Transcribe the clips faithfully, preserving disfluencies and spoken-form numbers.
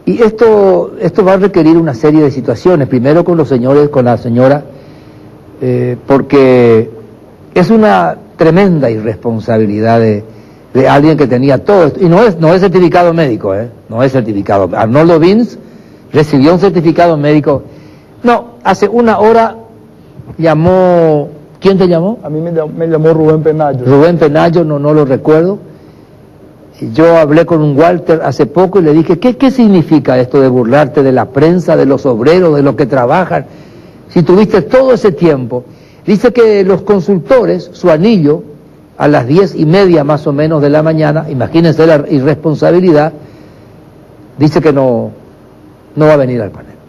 Y esto, esto va a requerir una serie de situaciones, primero con los señores, con la señora, eh, porque es una tremenda irresponsabilidad de, de alguien que tenía todo esto, y no es, no es certificado médico, ¿eh? No es certificado. Arnoldo Vince recibió un certificado médico. No, hace una hora llamó, ¿quién te llamó? A mí me llamó, me llamó Rubén Penayo. Rubén Penayo, no, no lo recuerdo. Yo hablé con un Walter hace poco y le dije, ¿qué, qué significa esto de burlarte de la prensa, de los obreros, de los que trabajan? Si tuviste todo ese tiempo. Dice que los consultores, su anillo, a las diez y media más o menos de la mañana, imagínense la irresponsabilidad, dice que no, no va a venir al panel.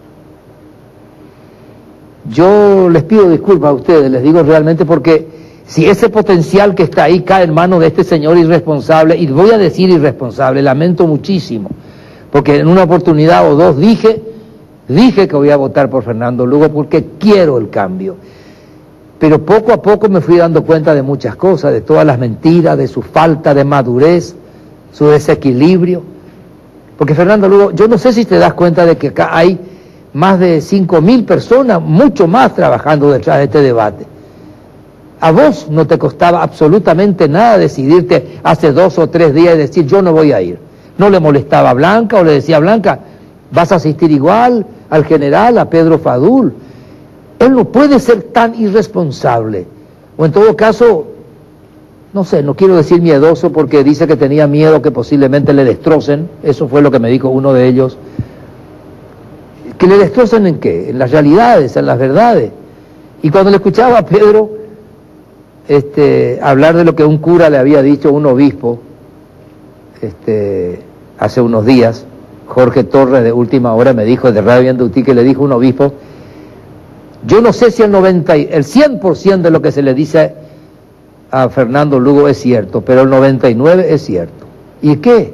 Yo les pido disculpas a ustedes, les digo realmente porque si ese potencial que está ahí cae en manos de este señor irresponsable, y voy a decir irresponsable, lamento muchísimo, porque en una oportunidad o dos dije, dije que voy a votar por Fernando Lugo porque quiero el cambio. Pero poco a poco me fui dando cuenta de muchas cosas, de todas las mentiras, de su falta de madurez, su desequilibrio. Porque Fernando Lugo, yo no sé si te das cuenta de que acá hay más de cinco mil personas, mucho más trabajando detrás de este debate. A vos no te costaba absolutamente nada decidirte hace dos o tres días y decir yo no voy a ir. No le molestaba a Blanca o le decía a Blanca, vas a asistir igual al general, a Pedro Fadul. Él no puede ser tan irresponsable. O en todo caso, no sé, no quiero decir miedoso porque dice que tenía miedo que posiblemente le destrocen. Eso fue lo que me dijo uno de ellos. ¿Que le destrocen en qué? En las realidades, en las verdades. Y cuando le escuchaba a Pedro Este, hablar de lo que un cura le había dicho un obispo este, hace unos días, Jorge Torres de Última Hora me dijo, de Radio Andutí, que le dijo un obispo, yo no sé si el noventa, el cien por ciento de lo que se le dice a Fernando Lugo es cierto, pero el noventa y nueve por ciento es cierto. ¿Y qué?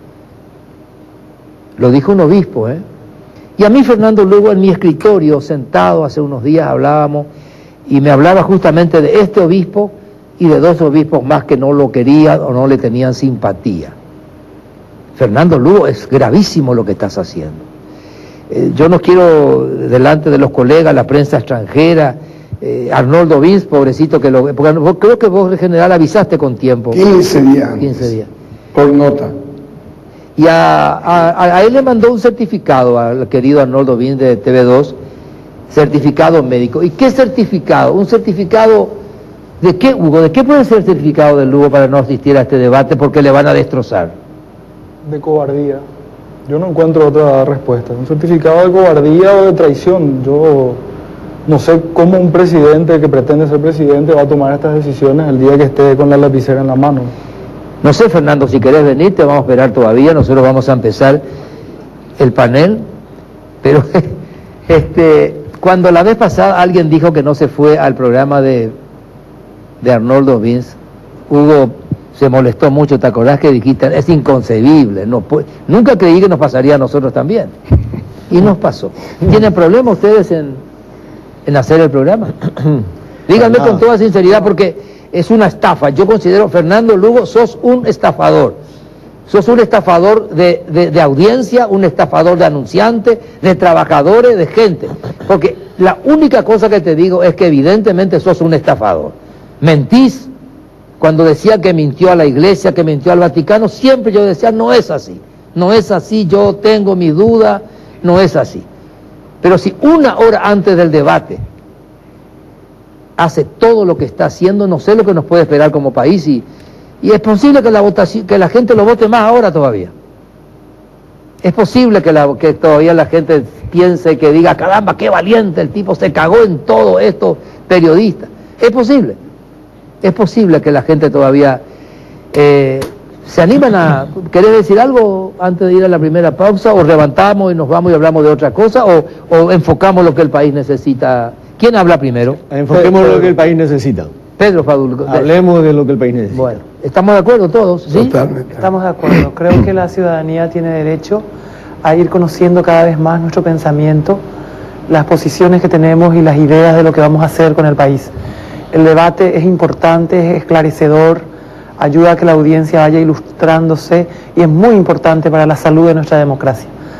Lo dijo un obispo, ¿eh? Y a mí Fernando Lugo en mi escritorio, sentado hace unos días, hablábamos, y me hablaba justamente de este obispo y de dos obispos más que no lo querían o no le tenían simpatía. Fernando Lugo, es gravísimo lo que estás haciendo. Eh, yo no quiero, delante de los colegas, la prensa extranjera, eh, Arnoldo Vince, pobrecito, que lo, porque vos, creo que vos en general avisaste con tiempo. quince días. quince días. Por nota. Y a, a, a él le mandó un certificado al querido Arnoldo Vince de T V dos, certificado médico. ¿Y qué certificado? ¿Un certificado de qué, Hugo? ¿De qué puede ser el certificado de Lugo para no asistir a este debate porque le van a destrozar? De cobardía. Yo no encuentro otra respuesta. Un certificado de cobardía o de traición. Yo no sé cómo un presidente que pretende ser presidente va a tomar estas decisiones el día que esté con la lapicera en la mano. No sé, Fernando, si querés venir, te vamos a esperar todavía. Nosotros vamos a empezar el panel, pero este... Cuando la vez pasada alguien dijo que no se fue al programa de, de Arnoldo Vince, Hugo se molestó mucho, ¿te acordás que dijiste? Es inconcebible, no puede, nunca creí que nos pasaría a nosotros también. Y nos pasó. ¿Tienen problema ustedes en, en hacer el programa? Díganme con toda sinceridad porque es una estafa. Yo considero, Fernando Lugo, sos un estafador. Sos un estafador de, de, de audiencia, un estafador de anunciantes, de trabajadores, de gente. Porque la única cosa que te digo es que evidentemente sos un estafador. Mentís. Cuando decía que mintió a la iglesia, que mintió al Vaticano, siempre yo decía, no es así. No es así, yo tengo mi duda, no es así. Pero si una hora antes del debate hace todo lo que está haciendo, no sé lo que nos puede esperar como país y... Y es posible que la votación, que la gente lo vote más ahora todavía. Es posible que, la, que todavía la gente piense que diga, caramba, qué valiente, el tipo se cagó en todo esto, periodista. Es posible. Es posible que la gente todavía eh, se animan a... ¿Querés decir algo antes de ir a la primera pausa? ¿O levantamos y nos vamos y hablamos de otra cosa? ¿O, o enfocamos lo que el país necesita? ¿Quién habla primero? Enfoquemos Pedro, lo que el país necesita. Pedro Fadul. Hablemos de lo que el país necesita. Bueno, ¿estamos de acuerdo todos? ¿Sí? Totalmente. Estamos de acuerdo. Creo que la ciudadanía tiene derecho a ir conociendo cada vez más nuestro pensamiento, las posiciones que tenemos y las ideas de lo que vamos a hacer con el país. El debate es importante, es esclarecedor, ayuda a que la audiencia vaya ilustrándose y es muy importante para la salud de nuestra democracia.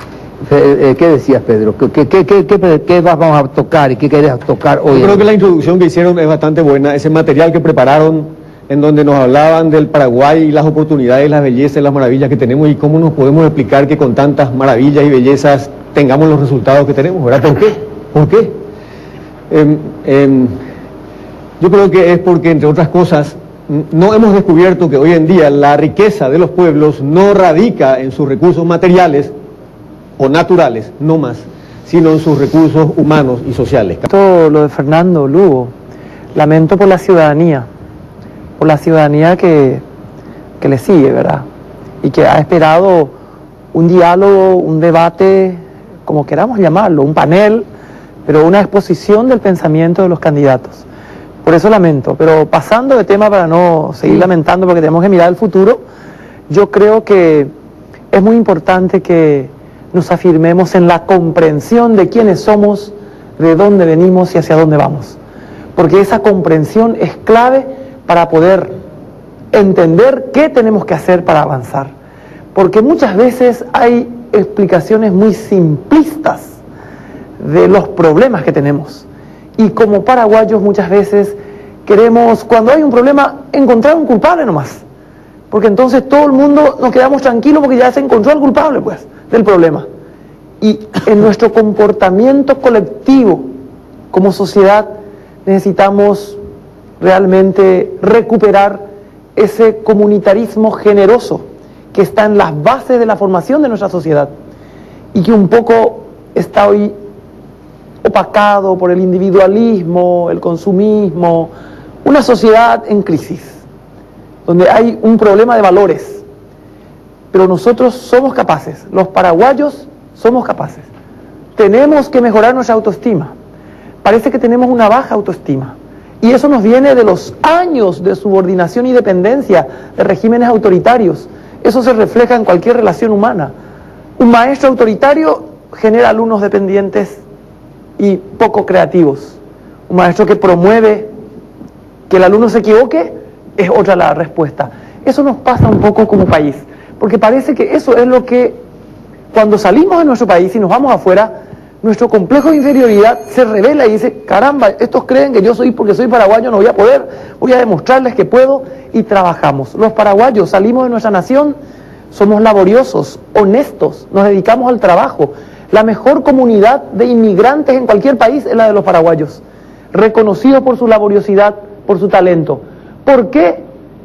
Eh, ¿Qué decías, Pedro? ¿Qué, qué, qué, qué, qué, qué vamos a tocar y qué querés tocar hoy? Yo creo que la introducción que hicieron es bastante buena. Ese material que prepararon, en donde nos hablaban del Paraguay y las oportunidades, las bellezas, las maravillas que tenemos y cómo nos podemos explicar que con tantas maravillas y bellezas tengamos los resultados que tenemos, ¿verdad? ¿Por qué? ¿Por qué? Eh, eh, yo creo que es porque, entre otras cosas, no hemos descubierto que hoy en día la riqueza de los pueblos no radica en sus recursos materiales o naturales, no más, sino en sus recursos humanos y sociales. Todo lo de Fernando Lugo, lamento por la ciudadanía, por la ciudadanía que, que le sigue, ¿verdad? Y que ha esperado un diálogo, un debate, como queramos llamarlo, un panel, pero una exposición del pensamiento de los candidatos. Por eso lamento, pero pasando de tema para no seguir lamentando porque tenemos que mirar el futuro, yo creo que es muy importante que nos afirmemos en la comprensión de quiénes somos, de dónde venimos y hacia dónde vamos. Porque esa comprensión es clave para poder entender qué tenemos que hacer para avanzar. Porque muchas veces hay explicaciones muy simplistas de los problemas que tenemos. Y como paraguayos muchas veces queremos, cuando hay un problema, encontrar un culpable nomás. Porque entonces todo el mundo nos quedamos tranquilos porque ya se encontró el culpable, pues, del problema. Y en nuestro comportamiento colectivo, como sociedad, necesitamos realmente recuperar ese comunitarismo generoso que está en las bases de la formación de nuestra sociedad y que un poco está hoy opacado por el individualismo, el consumismo, una sociedad en crisis, donde hay un problema de valores. Pero nosotros somos capaces, los paraguayos somos capaces. Tenemos que mejorar nuestra autoestima. Parece que tenemos una baja autoestima. Y eso nos viene de los años de subordinación y dependencia de regímenes autoritarios. Eso se refleja en cualquier relación humana. Un maestro autoritario genera alumnos dependientes y poco creativos. Un maestro que promueve que el alumno se equivoque es otra la respuesta. Eso nos pasa un poco como país, porque parece que eso es lo que, cuando salimos de nuestro país y nos vamos afuera, nuestro complejo de inferioridad se revela y dice, caramba, estos creen que yo soy, porque soy paraguayo, no voy a poder, voy a demostrarles que puedo, y trabajamos. Los paraguayos salimos de nuestra nación, somos laboriosos, honestos, nos dedicamos al trabajo. La mejor comunidad de inmigrantes en cualquier país es la de los paraguayos, reconocidos por su laboriosidad, por su talento. ¿Por qué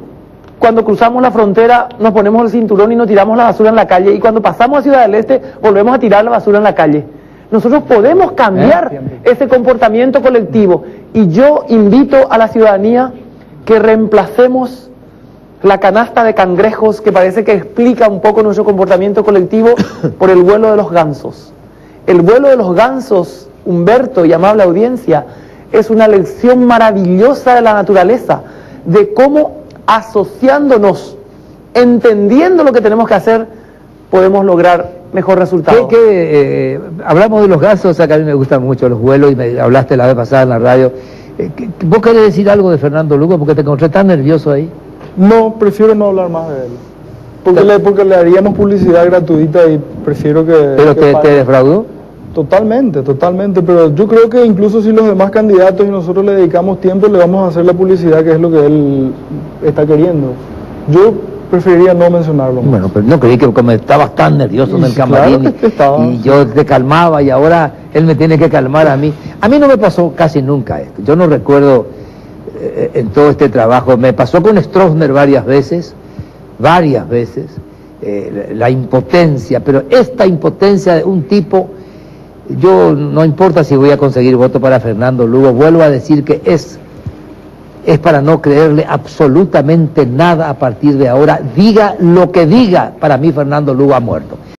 cuando cruzamos la frontera nos ponemos el cinturón y nos tiramos la basura en la calle, y cuando pasamos a Ciudad del Este volvemos a tirar la basura en la calle? Nosotros podemos cambiar ¿Eh? ese comportamiento colectivo, y yo invito a la ciudadanía que reemplacemos la canasta de cangrejos que parece que explica un poco nuestro comportamiento colectivo por el vuelo de los gansos. El vuelo de los gansos, Humberto y amable audiencia, es una lección maravillosa de la naturaleza, de cómo asociándonos, entendiendo lo que tenemos que hacer, podemos lograr mejor resultado. ¿Qué, qué, eh, hablamos de los gansos, acá a mí me gustan mucho los vuelos, y me hablaste la vez pasada en la radio. Eh, ¿Vos querés decir algo de Fernando Lugo? Porque te encontré tan nervioso ahí. No, prefiero no hablar más de él. Porque, le, porque le haríamos publicidad gratuita y prefiero que... ¿Pero que te, pague. te defraudó? Totalmente, totalmente, pero yo creo que incluso si los demás candidatos y nosotros le dedicamos tiempo, le vamos a hacer la publicidad, que es lo que él está queriendo. Yo preferiría no mencionarlo más. Bueno, pero no creí que como estabas tan nervioso en el Sí, camarín, claro que estaba. y yo te calmaba y ahora él me tiene que calmar a mí. A mí no me pasó casi nunca esto. Yo no recuerdo eh, en todo este trabajo. Me pasó con Stroessner varias veces, varias veces, eh, la impotencia, pero esta impotencia de un tipo... Yo no importa si voy a conseguir voto para Fernando Lugo, vuelvo a decir que es, es para no creerle absolutamente nada a partir de ahora. Diga lo que diga, para mí Fernando Lugo ha muerto.